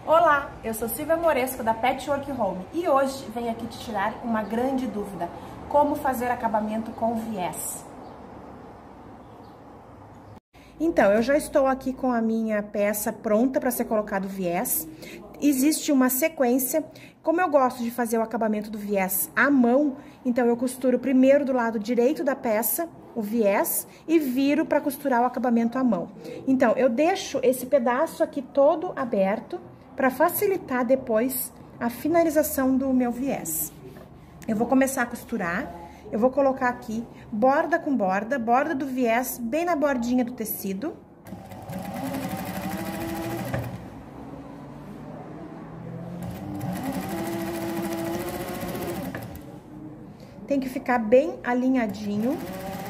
Olá, eu sou Silvia Moresco da Patchwork Home e hoje venho aqui te tirar uma grande dúvida: como fazer acabamento com viés. Então, eu já estou aqui com a minha peça pronta para ser colocado viés. Existe uma sequência. Como eu gosto de fazer o acabamento do viés à mão, então eu costuro primeiro do lado direito da peça o viés e viro para costurar o acabamento à mão. Então, eu deixo esse pedaço aqui todo aberto para facilitar depois a finalização do meu viés. Eu vou começar a costurar, eu vou colocar aqui borda com borda, borda do viés bem na bordinha do tecido. Tem que ficar bem alinhadinho.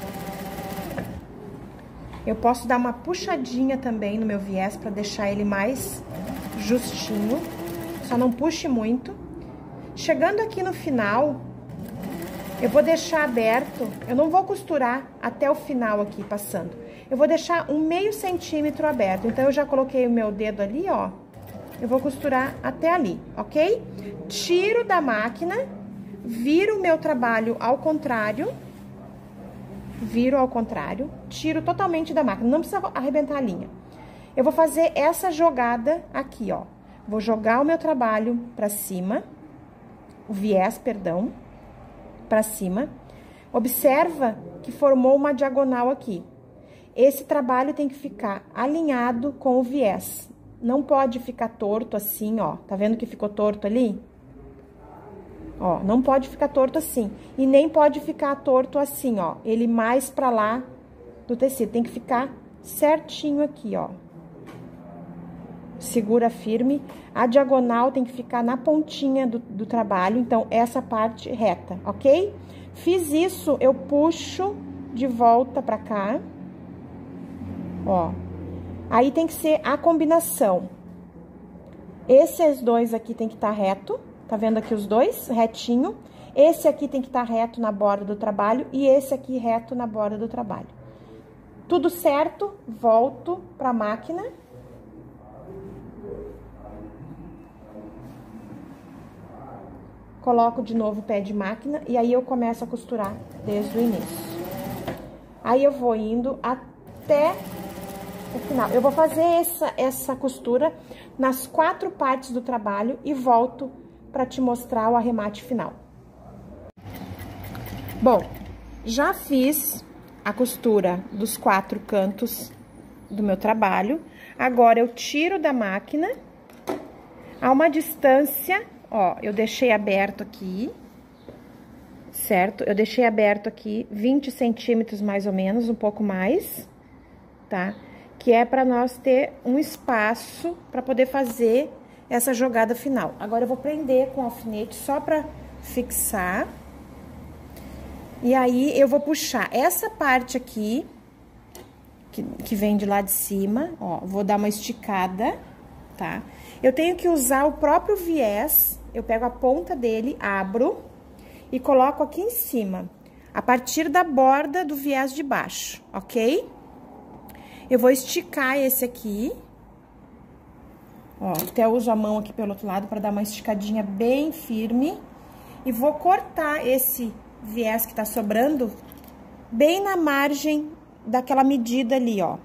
Eu posso dar uma puxadinha também no meu viés para deixar ele mais justinho, só não puxe muito. Chegando aqui no final, eu vou deixar aberto, eu não vou costurar até o final aqui, passando. Eu vou deixar um meio centímetro aberto, então eu já coloquei o meu dedo ali, ó. Eu vou costurar até ali, ok? Tiro da máquina, viro o meu trabalho ao contrário. Viro ao contrário, tiro totalmente da máquina, não precisa arrebentar a linha. Eu vou fazer essa jogada aqui, ó. Vou jogar o meu trabalho pra cima, o viés, perdão, pra cima. Observa que formou uma diagonal aqui. Esse trabalho tem que ficar alinhado com o viés. Não pode ficar torto assim, ó. Tá vendo que ficou torto ali? Ó, não pode ficar torto assim. E nem pode ficar torto assim, ó. Ele mais pra lá do tecido. Tem que ficar certinho aqui, ó. Segura firme. A diagonal tem que ficar na pontinha do trabalho. Então, essa parte reta, ok? Fiz isso, eu puxo de volta pra cá. Ó. Aí, tem que ser a combinação. Esses dois aqui tem que estar reto. Tá vendo aqui os dois? Retinho. Esse aqui tem que estar reto na borda do trabalho e esse aqui reto na borda do trabalho. Tudo certo, volto pra máquina. Coloco de novo o pé de máquina e aí eu começo a costurar desde o início. Aí eu vou indo até o final. Eu vou fazer essa costura nas 4 partes do trabalho e volto para te mostrar o arremate final. Bom, já fiz a costura dos 4 cantos do meu trabalho. Agora, eu tiro da máquina a uma distância, ó, eu deixei aberto aqui, certo? Eu deixei aberto aqui 20 centímetros mais ou menos, um pouco mais, tá? Que é para nós ter um espaço para poder fazer essa jogada final. Agora, eu vou prender com alfinete só pra fixar. E aí, eu vou puxar essa parte aqui, que vem de lá de cima, ó, vou dar uma esticada, tá? Eu tenho que usar o próprio viés, eu pego a ponta dele, abro e coloco aqui em cima, a partir da borda do viés de baixo, ok? Eu vou esticar esse aqui. Ó, até uso a mão aqui pelo outro lado para dar uma esticadinha bem firme. E vou cortar esse viés que tá sobrando bem na margem daquela medida ali, ó.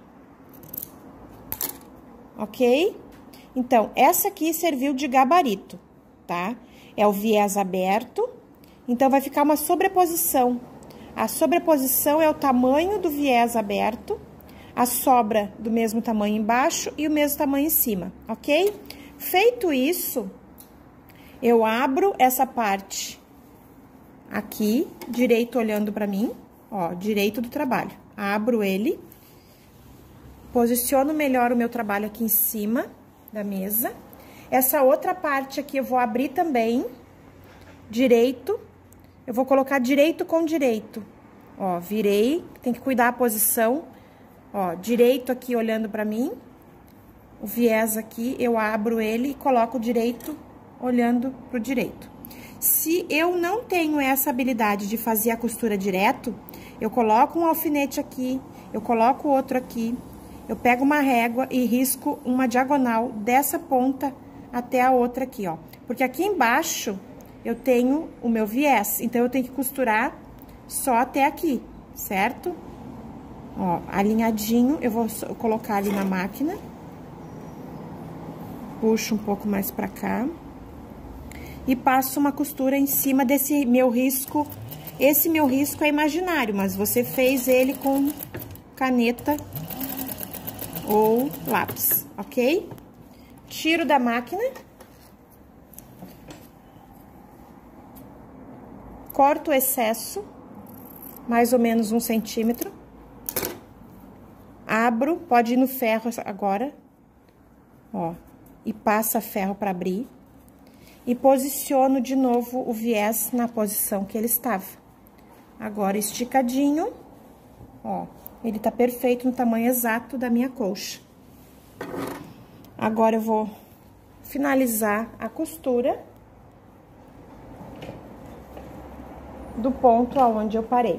Ok? Então, essa aqui serviu de gabarito, tá? É o viés aberto, então vai ficar uma sobreposição. A sobreposição é o tamanho do viés aberto, a sobra do mesmo tamanho embaixo e o mesmo tamanho em cima, ok? Feito isso, eu abro essa parte aqui, direito olhando pra mim, ó, direito do trabalho. Abro ele, posiciono melhor o meu trabalho aqui em cima da mesa. Essa outra parte aqui eu vou abrir também, direito, eu vou colocar direito com direito. Ó, virei, tem que cuidar a posição. Ó, direito aqui olhando pra mim, o viés aqui, eu abro ele e coloco o direito olhando pro direito. Se eu não tenho essa habilidade de fazer a costura direto, eu coloco um alfinete aqui, eu coloco outro aqui, eu pego uma régua e risco uma diagonal dessa ponta até a outra aqui, ó. Porque aqui embaixo eu tenho o meu viés, então eu tenho que costurar só até aqui, certo? Ó, alinhadinho, eu vou colocar ali na máquina. Puxo um pouco mais pra cá. E passo uma costura em cima desse meu risco. Esse meu risco é imaginário, mas você fez ele com caneta ou lápis, ok? Tiro da máquina. Corto o excesso, mais ou menos 1 centímetro. Abro, pode ir no ferro agora, ó, e passa ferro para abrir. E posiciono de novo o viés na posição que ele estava. Agora, esticadinho, ó, ele tá perfeito no tamanho exato da minha colcha. Agora, eu vou finalizar a costura do ponto aonde eu parei.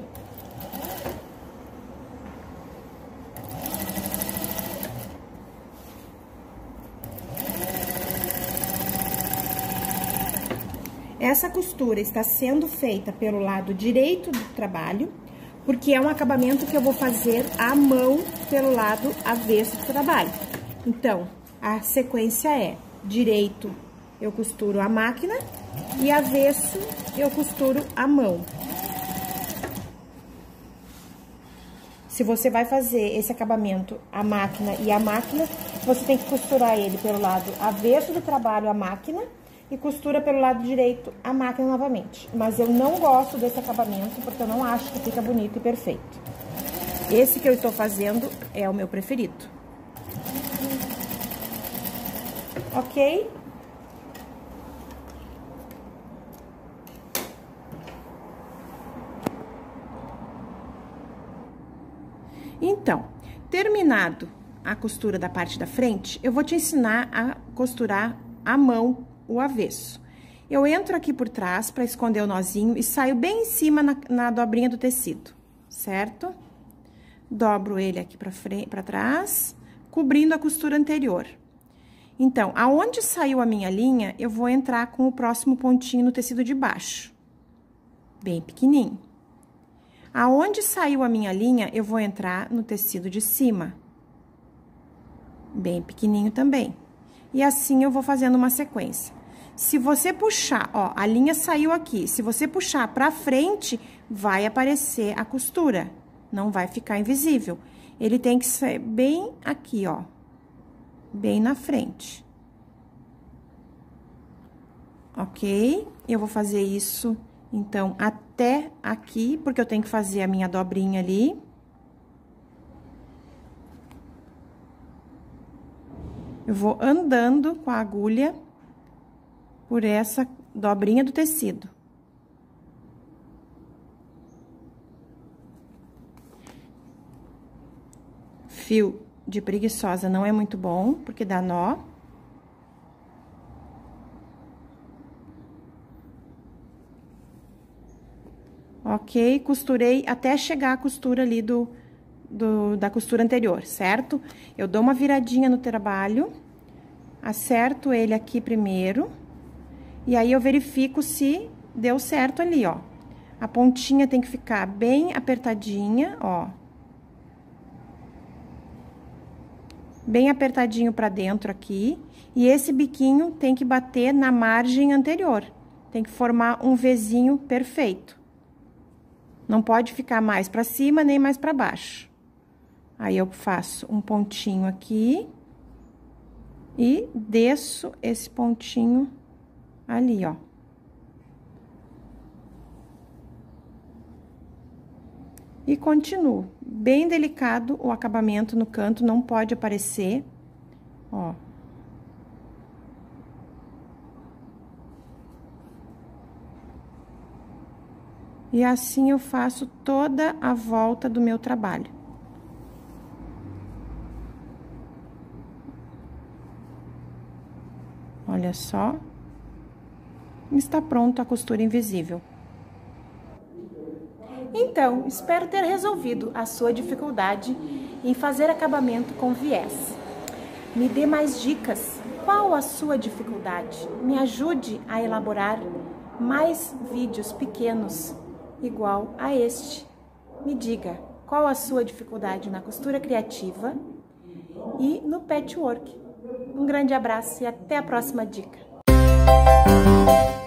Essa costura está sendo feita pelo lado direito do trabalho, porque é um acabamento que eu vou fazer à mão pelo lado avesso do trabalho. Então, a sequência é: direito eu costuro a máquina e avesso eu costuro a mão. Se você vai fazer esse acabamento a máquina, você tem que costurar ele pelo lado avesso do trabalho a máquina e costura pelo lado direito a máquina novamente. Mas eu não gosto desse acabamento porque eu não acho que fica bonito e perfeito. Esse que eu estou fazendo é o meu preferido. Ok? Então, terminado a costura da parte da frente, eu vou te ensinar a costurar à mão o avesso. Eu entro aqui por trás para esconder o nozinho e saio bem em cima na dobrinha do tecido, certo? Dobro ele aqui para trás, cobrindo a costura anterior. Então, aonde saiu a minha linha, eu vou entrar com o próximo pontinho no tecido de baixo, bem pequenininho. Aonde saiu a minha linha, eu vou entrar no tecido de cima, bem pequenininho também. E assim eu vou fazendo uma sequência. Se você puxar, ó, a linha saiu aqui. Se você puxar pra frente, vai aparecer a costura. Não vai ficar invisível. Ele tem que ser bem aqui, ó. Bem na frente. Ok? Eu vou fazer isso, então, até aqui, porque eu tenho que fazer a minha dobrinha ali. Eu vou andando com a agulha por essa dobrinha do tecido. Fio de preguiçosa não é muito bom, porque dá nó. Ok, costurei até chegar a costura ali da costura anterior, certo? Eu dou uma viradinha no trabalho, acerto ele aqui primeiro, e aí eu verifico se deu certo ali, ó. A pontinha tem que ficar bem apertadinha, ó. Bem apertadinho pra dentro aqui, e esse biquinho tem que bater na margem anterior. Tem que formar um Vzinho perfeito. Não pode ficar mais pra cima, nem mais pra baixo. Aí, eu faço um pontinho aqui e desço esse pontinho ali, ó. E continuo. Bem delicado o acabamento no canto, não pode aparecer, ó. E assim eu faço toda a volta do meu trabalho. Olha só. Está pronto a costura invisível. Então, espero ter resolvido a sua dificuldade em fazer acabamento com viés. Me dê mais dicas. Qual a sua dificuldade? Me ajude a elaborar mais vídeos pequenos igual a este. Me diga qual a sua dificuldade na costura criativa e no patchwork. Um grande abraço e até a próxima dica.